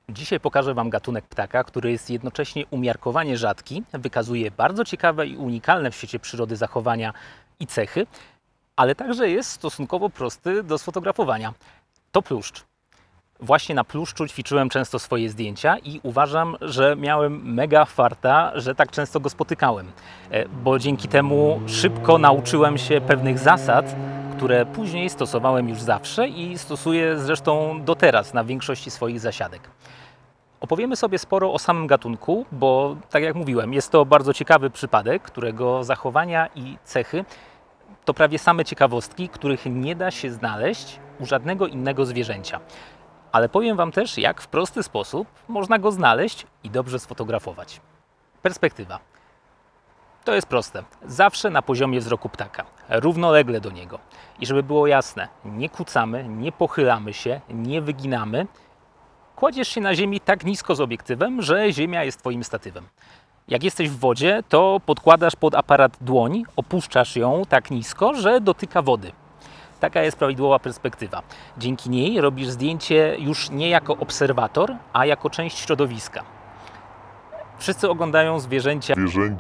Dzisiaj pokażę Wam gatunek ptaka, który jest jednocześnie umiarkowanie rzadki, wykazuje bardzo ciekawe i unikalne w świecie przyrody zachowania i cechy, ale także jest stosunkowo prosty do sfotografowania. To pluszcz. Właśnie na pluszczu ćwiczyłem często swoje zdjęcia i uważam, że miałem mega farta, że tak często go spotykałem, bo dzięki temu szybko nauczyłem się pewnych zasad, które później stosowałem już zawsze i stosuję zresztą do teraz na większości swoich zasiadek. Opowiemy sobie sporo o samym gatunku, bo tak jak mówiłem, jest to bardzo ciekawy przypadek, którego zachowania i cechy to prawie same ciekawostki, których nie da się znaleźć u żadnego innego zwierzęcia. Ale powiem Wam też, jak w prosty sposób można go znaleźć i dobrze sfotografować. Perspektywa. To jest proste. Zawsze na poziomie wzroku ptaka, równolegle do niego. I żeby było jasne, nie kucamy, nie pochylamy się, nie wyginamy. Kładziesz się na ziemi tak nisko z obiektywem, że ziemia jest Twoim statywem. Jak jesteś w wodzie, to podkładasz pod aparat dłoń, opuszczasz ją tak nisko, że dotyka wody. Taka jest prawidłowa perspektywa. Dzięki niej robisz zdjęcie już nie jako obserwator, a jako część środowiska. Wszyscy oglądają zwierzęcia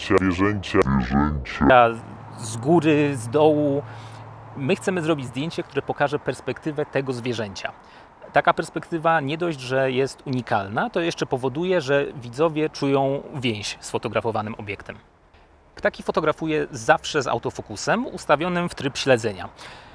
z góry, z dołu. My chcemy zrobić zdjęcie, które pokaże perspektywę tego zwierzęcia. Taka perspektywa nie dość, że jest unikalna, to jeszcze powoduje, że widzowie czują więź z fotografowanym obiektem. Ptaki fotografuję zawsze z autofokusem ustawionym w tryb śledzenia.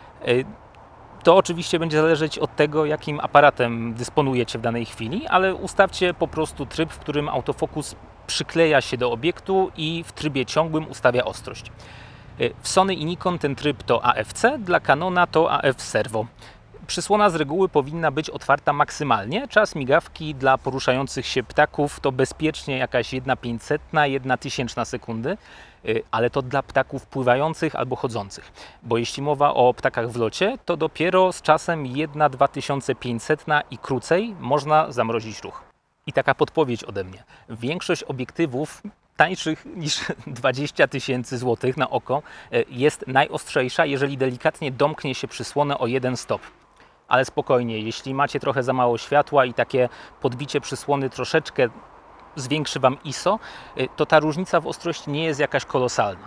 To oczywiście będzie zależeć od tego, jakim aparatem dysponujecie w danej chwili, ale ustawcie po prostu tryb, w którym autofokus przykleja się do obiektu i w trybie ciągłym ustawia ostrość. W Sony i Nikon ten tryb to AFC, dla Canona to AF Servo. Przysłona z reguły powinna być otwarta maksymalnie. Czas migawki dla poruszających się ptaków to bezpiecznie jakaś 1/500, 1/1000 sekundy, ale to dla ptaków pływających albo chodzących. Bo jeśli mowa o ptakach w locie, to dopiero z czasem 1/2500 i krócej można zamrozić ruch. I taka podpowiedź ode mnie. Większość obiektywów tańszych niż 20 000 złotych na oko jest najostrzejsza, jeżeli delikatnie domknie się przysłonę o 1 stop. Ale spokojnie, jeśli macie trochę za mało światła i takie podbicie przysłony troszeczkę zwiększy Wam ISO, to ta różnica w ostrości nie jest jakaś kolosalna.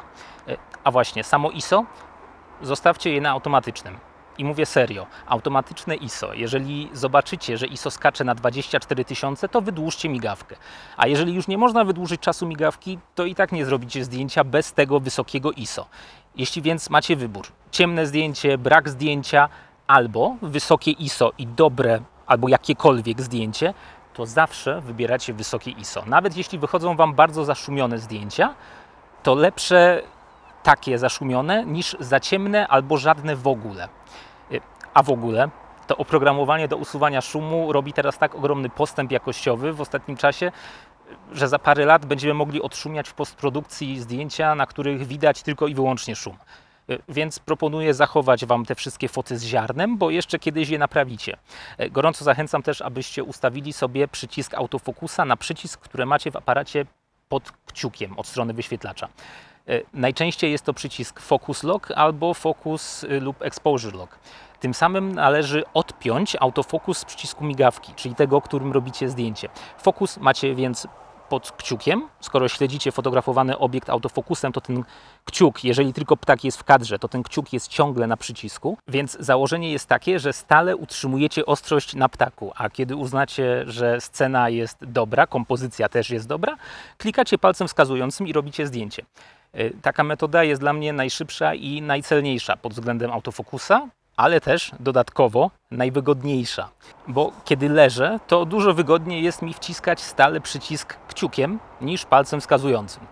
A właśnie, samo ISO zostawcie je na automatycznym. I mówię serio, automatyczne ISO. Jeżeli zobaczycie, że ISO skacze na 24 000, to wydłużcie migawkę. A jeżeli już nie można wydłużyć czasu migawki, to i tak nie zrobicie zdjęcia bez tego wysokiego ISO. Jeśli więc macie wybór, ciemne zdjęcie, brak zdjęcia, albo wysokie ISO i dobre, albo jakiekolwiek zdjęcie, to zawsze wybieracie wysokie ISO. Nawet jeśli wychodzą Wam bardzo zaszumione zdjęcia, to lepsze takie zaszumione niż za ciemne albo żadne w ogóle. A w ogóle to oprogramowanie do usuwania szumu robi teraz tak ogromny postęp jakościowy w ostatnim czasie, że za parę lat będziemy mogli odszumiać w postprodukcji zdjęcia, na których widać tylko i wyłącznie szum. Więc proponuję zachować Wam te wszystkie foty z ziarnem, bo jeszcze kiedyś je naprawicie. Gorąco zachęcam też, abyście ustawili sobie przycisk autofokusa na przycisk, który macie w aparacie pod kciukiem od strony wyświetlacza. Najczęściej jest to przycisk Focus Lock albo Focus lub Exposure Lock. Tym samym należy odpiąć autofokus z przycisku migawki, czyli tego, którym robicie zdjęcie. Fokus macie więc pod kciukiem. Skoro śledzicie fotografowany obiekt autofokusem, to ten kciuk, jeżeli tylko ptak jest w kadrze, to ten kciuk jest ciągle na przycisku. Więc założenie jest takie, że stale utrzymujecie ostrość na ptaku, a kiedy uznacie, że scena jest dobra, kompozycja też jest dobra, klikacie palcem wskazującym i robicie zdjęcie. Taka metoda jest dla mnie najszybsza i najcelniejsza pod względem autofokusa, ale też dodatkowo najwygodniejsza, bo kiedy leżę, to dużo wygodniej jest mi wciskać stale przycisk kciukiem niż palcem wskazującym.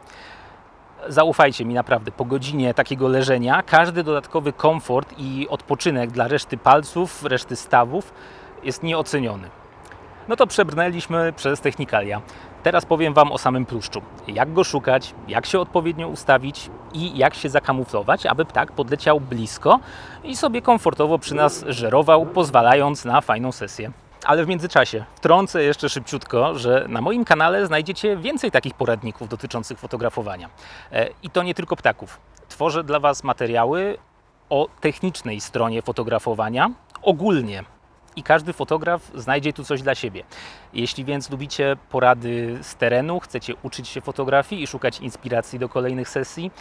Zaufajcie mi naprawdę, po godzinie takiego leżenia każdy dodatkowy komfort i odpoczynek dla reszty palców, reszty stawów jest nieoceniony. No to przebrnęliśmy przez technikalia. Teraz powiem Wam o samym pluszczu. Jak go szukać, jak się odpowiednio ustawić i jak się zakamuflować, aby ptak podleciał blisko i sobie komfortowo przy nas żerował, pozwalając na fajną sesję. Ale w międzyczasie wtrącę jeszcze szybciutko, że na moim kanale znajdziecie więcej takich poradników dotyczących fotografowania. I to nie tylko ptaków. Tworzę dla Was materiały o technicznej stronie fotografowania ogólnie. I każdy fotograf znajdzie tu coś dla siebie. Jeśli więc lubicie porady z terenu, chcecie uczyć się fotografii i szukać inspiracji do kolejnych sesji,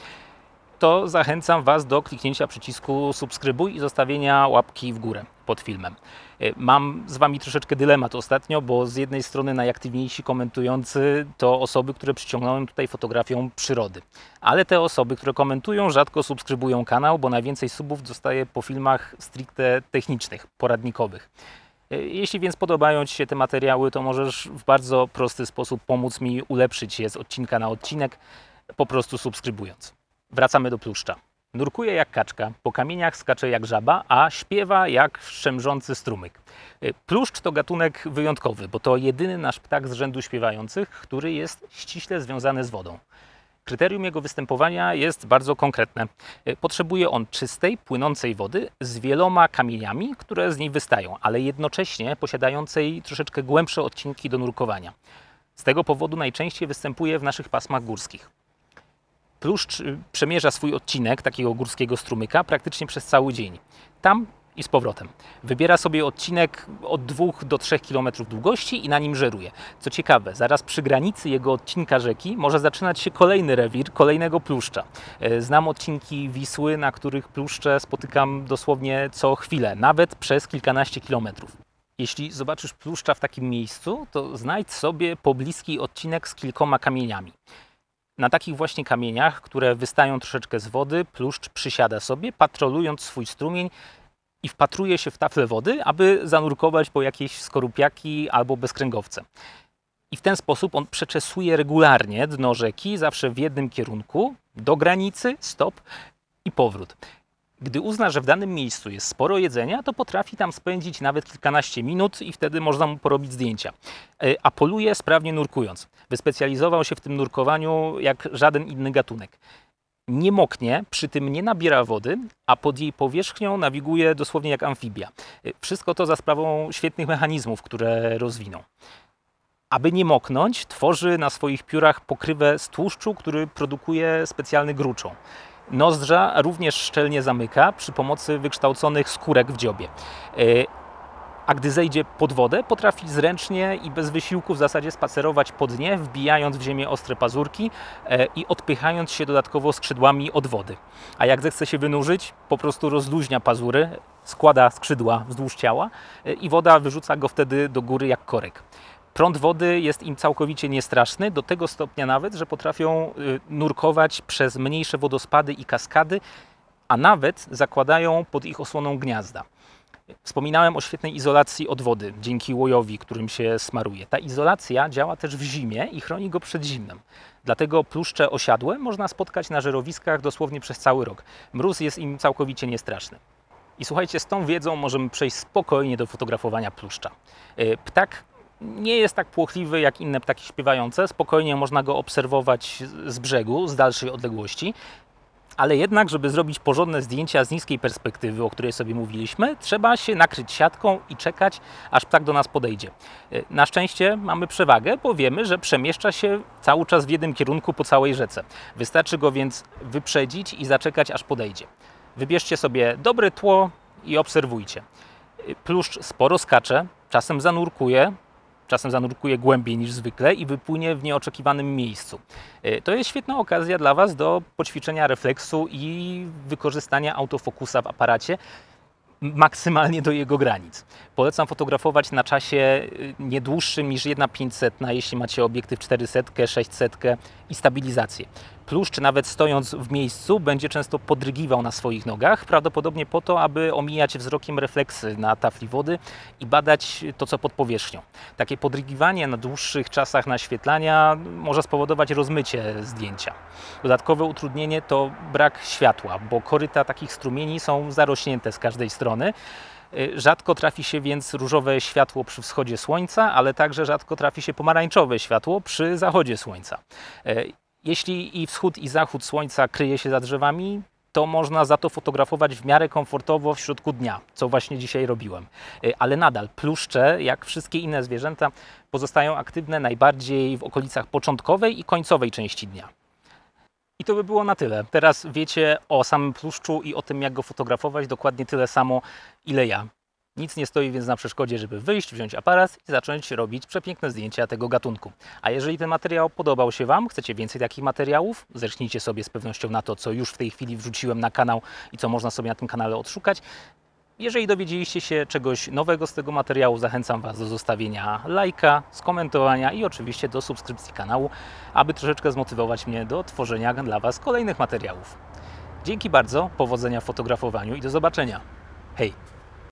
to zachęcam Was do kliknięcia przycisku subskrybuj i zostawienia łapki w górę pod filmem. Mam z Wami troszeczkę dylemat ostatnio, bo z jednej strony najaktywniejsi komentujący to osoby, które przyciągnąłem tutaj fotografią przyrody. Ale te osoby, które komentują, rzadko subskrybują kanał, bo najwięcej subów dostaję po filmach stricte technicznych, poradnikowych. Jeśli więc podobają Ci się te materiały, to możesz w bardzo prosty sposób pomóc mi ulepszyć je z odcinka na odcinek, po prostu subskrybując. Wracamy do pluszcza. Nurkuje jak kaczka, po kamieniach skacze jak żaba, a śpiewa jak szczemrzący strumyk. Pluszcz to gatunek wyjątkowy, bo to jedyny nasz ptak z rzędu śpiewających, który jest ściśle związany z wodą. Kryterium jego występowania jest bardzo konkretne. Potrzebuje on czystej, płynącej wody z wieloma kamieniami, które z niej wystają, ale jednocześnie posiadającej troszeczkę głębsze odcinki do nurkowania. Z tego powodu najczęściej występuje w naszych pasmach górskich. Pluszcz przemierza swój odcinek takiego górskiego strumyka praktycznie przez cały dzień. Tam i z powrotem. Wybiera sobie odcinek od 2 do 3 km długości i na nim żeruje. Co ciekawe, zaraz przy granicy jego odcinka rzeki może zaczynać się kolejny rewir kolejnego pluszcza. Znam odcinki Wisły, na których pluszcze spotykam dosłownie co chwilę, nawet przez kilkanaście kilometrów. Jeśli zobaczysz pluszcza w takim miejscu, to znajdź sobie pobliski odcinek z kilkoma kamieniami. Na takich właśnie kamieniach, które wystają troszeczkę z wody, pluszcz przysiada sobie, patrolując swój strumień i wpatruje się w taflę wody, aby zanurkować po jakieś skorupiaki albo bezkręgowce. I w ten sposób on przeczesuje regularnie dno rzeki, zawsze w jednym kierunku, do granicy, stop i powrót. Gdy uzna, że w danym miejscu jest sporo jedzenia, to potrafi tam spędzić nawet kilkanaście minut i wtedy można mu porobić zdjęcia. A poluje sprawnie nurkując. Wyspecjalizował się w tym nurkowaniu jak żaden inny gatunek. Nie moknie, przy tym nie nabiera wody, a pod jej powierzchnią nawiguje dosłownie jak amfibia. Wszystko to za sprawą świetnych mechanizmów, które rozwinął. Aby nie moknąć, tworzy na swoich piórach pokrywę z tłuszczu, który produkuje specjalny gruczoł. Nozdrza również szczelnie zamyka przy pomocy wykształconych skórek w dziobie. A gdy zejdzie pod wodę, potrafi zręcznie i bez wysiłku w zasadzie spacerować po dnie, wbijając w ziemię ostre pazurki i odpychając się dodatkowo skrzydłami od wody. A jak zechce się wynurzyć, po prostu rozluźnia pazury, składa skrzydła wzdłuż ciała i woda wyrzuca go wtedy do góry jak korek. Prąd wody jest im całkowicie niestraszny, do tego stopnia nawet, że potrafią nurkować przez mniejsze wodospady i kaskady, a nawet zakładają pod ich osłoną gniazda. Wspominałem o świetnej izolacji od wody, dzięki łojowi, którym się smaruje. Ta izolacja działa też w zimie i chroni go przed zimnem. Dlatego pluszcze osiadłe można spotkać na żerowiskach dosłownie przez cały rok. Mróz jest im całkowicie niestraszny. I słuchajcie, z tą wiedzą możemy przejść spokojnie do fotografowania pluszcza. Ptak nie jest tak płochliwy jak inne ptaki śpiewające, spokojnie można go obserwować z brzegu, z dalszej odległości. Ale jednak, żeby zrobić porządne zdjęcia z niskiej perspektywy, o której sobie mówiliśmy, trzeba się nakryć siatką i czekać, aż ptak do nas podejdzie. Na szczęście mamy przewagę, bo wiemy, że przemieszcza się cały czas w jednym kierunku po całej rzece. Wystarczy go więc wyprzedzić i zaczekać, aż podejdzie. Wybierzcie sobie dobre tło i obserwujcie. Pluszcz sporo skacze, czasem zanurkuje głębiej niż zwykle i wypłynie w nieoczekiwanym miejscu. To jest świetna okazja dla Was do poćwiczenia refleksu i wykorzystania autofokusa w aparacie maksymalnie do jego granic. Polecam fotografować na czasie nie dłuższym niż 1/500, jeśli macie obiektyw 400, 600 i stabilizację. Pluszcz nawet stojąc w miejscu będzie często podrygiwał na swoich nogach, prawdopodobnie po to, aby omijać wzrokiem refleksy na tafli wody i badać to, co pod powierzchnią. Takie podrygiwanie na dłuższych czasach naświetlania może spowodować rozmycie zdjęcia. Dodatkowe utrudnienie to brak światła, bo koryta takich strumieni są zarośnięte z każdej strony. Rzadko trafi się więc różowe światło przy wschodzie słońca, ale także rzadko trafi się pomarańczowe światło przy zachodzie słońca. Jeśli i wschód i zachód słońca kryje się za drzewami, to można za to fotografować w miarę komfortowo w środku dnia, co właśnie dzisiaj robiłem. Ale nadal pluszcze, jak wszystkie inne zwierzęta, pozostają aktywne najbardziej w okolicach początkowej i końcowej części dnia. I to by było na tyle. Teraz wiecie o samym pluszczu i o tym, jak go fotografować dokładnie tyle samo, ile ja. Nic nie stoi więc na przeszkodzie, żeby wyjść, wziąć aparat i zacząć robić przepiękne zdjęcia tego gatunku. A jeżeli ten materiał podobał się Wam, chcecie więcej takich materiałów, zerknijcie sobie z pewnością na to, co już w tej chwili wrzuciłem na kanał i co można sobie na tym kanale odszukać. Jeżeli dowiedzieliście się czegoś nowego z tego materiału, zachęcam Was do zostawienia lajka, skomentowania i oczywiście do subskrypcji kanału, aby troszeczkę zmotywować mnie do tworzenia dla Was kolejnych materiałów. Dzięki bardzo, powodzenia w fotografowaniu i do zobaczenia. Hej!